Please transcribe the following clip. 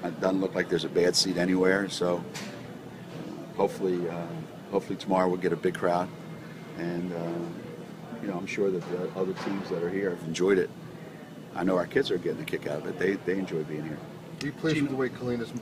It doesn't look like there's a bad seat anywhere. So hopefully tomorrow we'll get a big crowd, and I'm sure that the other teams that are here have enjoyed it. I know our kids are getting a kick out of it. They enjoy being here. Are you pleased with the way Kalina's